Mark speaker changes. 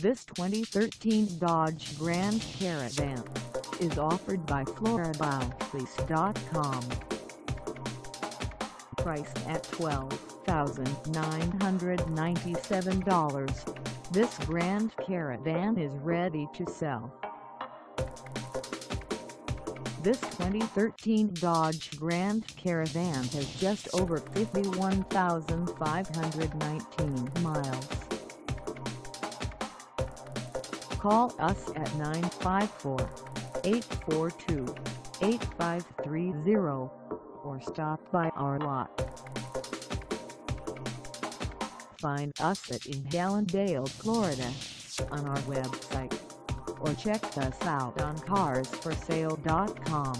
Speaker 1: This 2013 Dodge Grand Caravan is offered by FloraBuyLease.com. Priced at $12,997, this Grand Caravan is ready to sell. This 2013 Dodge Grand Caravan has just over 51,519 miles. Call us at 954-842-8530 or stop by our lot. Find us in Hallandale, Florida on our website, or check us out on carsforsale.com.